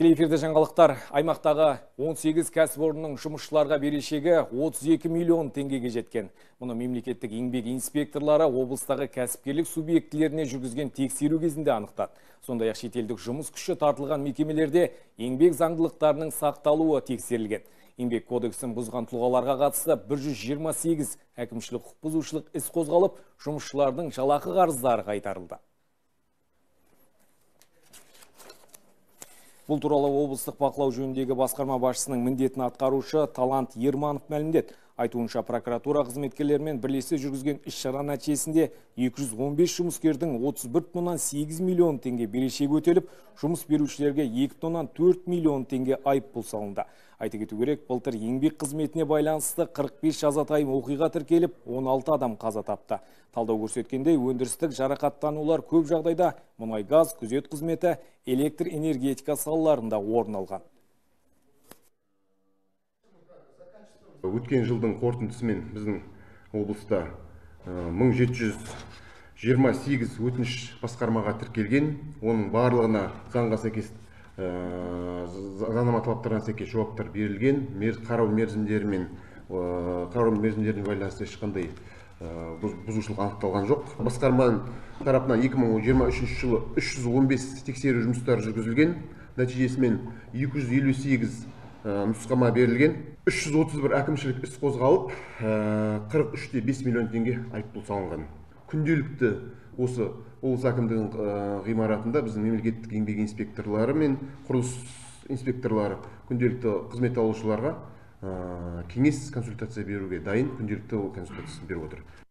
Тікелей эфирде жаңалықтар. Аймақтағы 18 кәсіпорынның жұмысшыларға берешегі 32 миллион теңгеге жеткен. Мұны мемлекеттік еңбек инспекторлары облыстағы кәсіпкерлік субъектілеріне жүргізген тексеру кезінде анықтады. Сондай-ақ шетелдік жұмыс күші тартылған мекемелерде еңбек заңдылықтарының сақталуы тексерілген. Еңбек кодексін бұзған тұлғаларға қатысты 128 әкімшілік құқық бұзушылық іс қозғалып, жұмысшылардың жалақы қарыздары қайтарылды. Бұл туралы облыстық бақылау жөніндегі басқарма басшысының міндетін атқарушы Талант Ерманов мәлімдеді. Айтуынша прокуратура қызметкерлерімен бірлесе жүргізген іс-шара нәтижесінде 215 жұмыскердің 31,8 миллион теңге берешегі өтеліп, жұмыс берушілерге 2,4 миллион теңге айыппұл салынды. Айта кету керек, былтыр еңбек қызметіне байланысты 45 жазатайым оқиға тіркеліп, 16 адам қаза тапты. Талдау көрсеткендей, өндірістік жарақаттанулар көп жағдайда мұнай газ, күзет қызметі, электр энергетика салаларында орын алған. Өткен жылдың қорытындысымен біздің облыста 1728 өтініш басқармаға тіркелген. Оның барлығына заңға сәйкес, заңнама талаптарына сәйкес жауаптар берілген. Қарау мерзімдеріне байланысты ешқандай бұзушылық анықталған жоқ. Басқарманың тарапынан 2023 жылы 315 тексеру жұмыстары жүргізілген. Нәтижесімен 258 нұсқама берілген. 331 әкімшілік іс қозғалып, 43,5 миллион теңге айыппұл салынған. Күнделікті осы облыс әкімдігінің ғимаратында біздің мемлекеттік еңбек инспекторлары мен құрылыс инспекторлары күнделікті қызмет алушыларға кеңес консультация беруге дайын, күнделікті консультациясын беріп отыр.